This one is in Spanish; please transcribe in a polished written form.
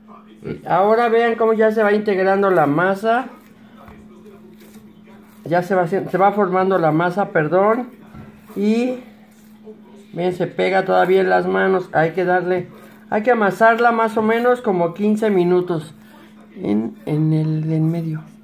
Ahora vean cómo ya se va integrando la masa. Ya se va formando la masa, perdón. Y ven, se pega todavía en las manos. Hay que amasarla más o menos como 15 minutos en el en medio.